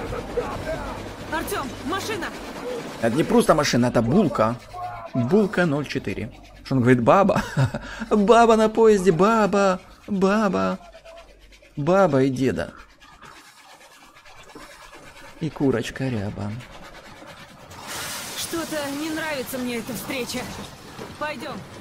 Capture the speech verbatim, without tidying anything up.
Артем, машина! Это не просто машина, это булка. Булка ноль четыре. Что он говорит? Баба. Баба на поезде, баба. Баба. Баба и деда. И курочка ряба. Что-то не нравится мне эта встреча. Пойдем.